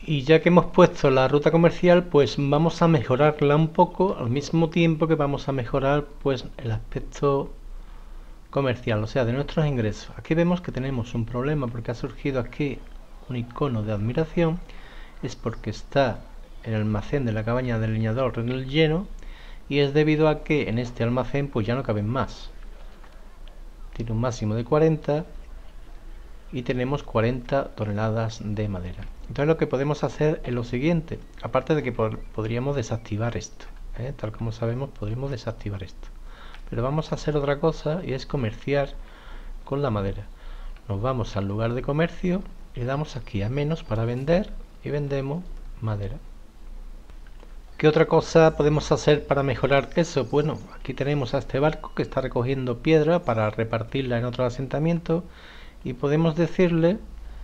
Y ya que hemos puesto la ruta comercial, pues vamos a mejorarla un poco al mismo tiempo que vamos a mejorar pues el aspecto comercial, o sea, de nuestros ingresos. Aquí vemos que tenemos un problema porque ha surgido aquí un icono de admiración. Es porque está el almacén de la cabaña del leñador en el lleno, y es debido a que en este almacén pues ya no caben más. Tiene un máximo de 40 y tenemos 40 toneladas de madera. Entonces lo que podemos hacer es lo siguiente, aparte de que podríamos desactivar esto, tal como sabemos podríamos desactivar esto, pero vamos a hacer otra cosa, y es comerciar con la madera. Nos vamos al lugar de comercio, le damos aquí a menos para vender y vendemos madera. ¿Qué otra cosa podemos hacer para mejorar eso? Bueno, aquí tenemos a este barco que está recogiendo piedra para repartirla en otro asentamiento, y podemos decirle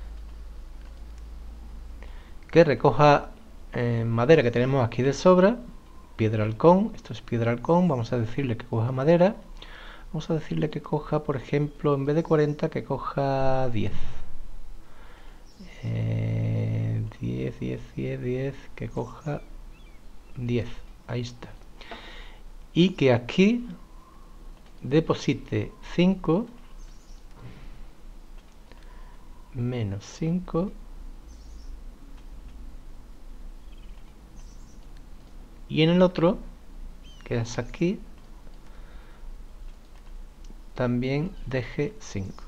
que recoja madera que tenemos aquí de sobra, piedra halcón, esto es piedra halcón, vamos a decirle que coja madera, vamos a decirle que coja, por ejemplo, en vez de 40, que coja 10. 10, que coja 10, ahí está. Y que aquí deposite 5 menos 5, y en el otro, que es aquí, también deje 5.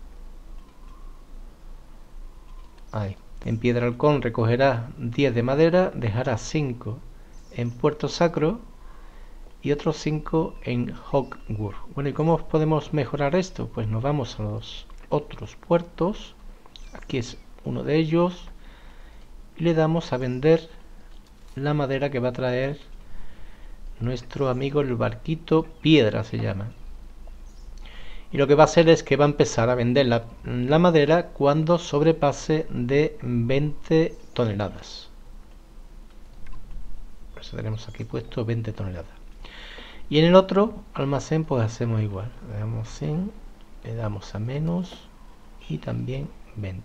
Ahí. En Piedra Halcón recogerá 10 de madera, dejará 5 en Puerto Sacro y otros 5 en Hogwarts. Bueno, ¿y cómo podemos mejorar esto? Pues nos vamos a los otros puertos, aquí es uno de ellos, y le damos a vender la madera que va a traer nuestro amigo el barquito Piedra, se llama. Y lo que va a hacer es que va a empezar a vender la madera cuando sobrepase de 20 toneladas. Por eso tenemos aquí puesto 20 toneladas. Y en el otro almacén pues hacemos igual. Le damos 100, le damos a menos y también 20.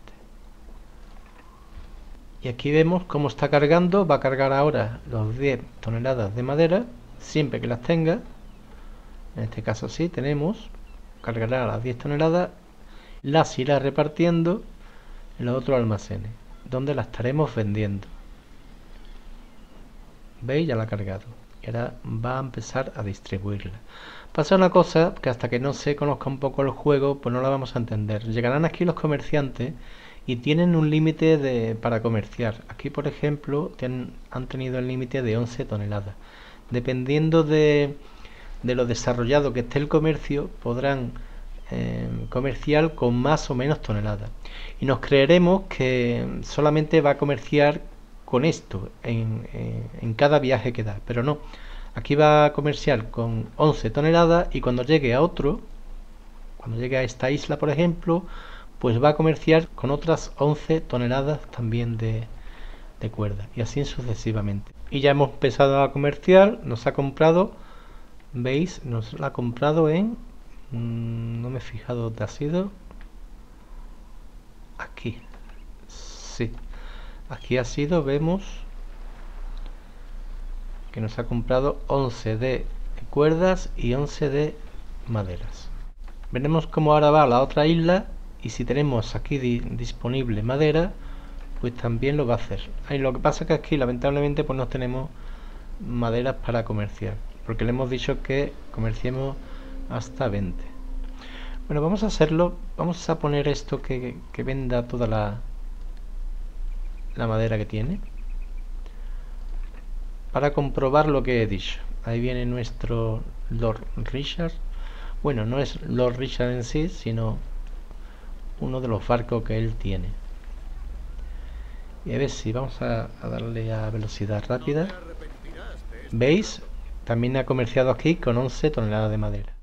Y aquí vemos cómo está cargando. Va a cargar ahora los 10 toneladas de madera, siempre que las tenga. En este caso sí, tenemos. Cargará las 10 toneladas, las irá repartiendo en los otros almacenes, donde las estaremos vendiendo. ¿Veis? Ya la ha cargado. Y ahora va a empezar a distribuirla. Pasa una cosa, que hasta que no se conozca un poco el juego, pues no la vamos a entender. Llegarán aquí los comerciantes y tienen un límite para comerciar. Aquí, por ejemplo, han tenido el límite de 11 toneladas. Dependiendo de lo desarrollado que esté el comercio, podrán comerciar con más o menos toneladas. Y nos creeremos que solamente va a comerciar con esto en cada viaje que da, pero no. Aquí va a comerciar con 11 toneladas, y cuando llegue a otro, cuando llegue a esta isla, por ejemplo, pues va a comerciar con otras 11 toneladas también de cuerda, y así sucesivamente. Y ya hemos empezado a comerciar, nos ha comprado, veis, nos la ha comprado en, no me he fijado dónde ha sido, aquí, sí, aquí ha sido, vemos que nos ha comprado 11 de cuerdas y 11 de maderas. Veremos cómo ahora va a la otra isla, y si tenemos aquí disponible madera, pues también lo va a hacer. Lo que pasa es que aquí lamentablemente pues no tenemos maderas para comerciar, porque le hemos dicho que comerciemos hasta 20. Bueno, vamos a hacerlo. Vamos a poner esto que venda toda la madera que tiene, para comprobar lo que he dicho. Ahí viene nuestro Lord Richard. Bueno, no es Lord Richard en sí, sino uno de los barcos que él tiene. Y a ver si vamos a darle a velocidad rápida. ¿Veis? También ha comerciado aquí con 11 toneladas de madera.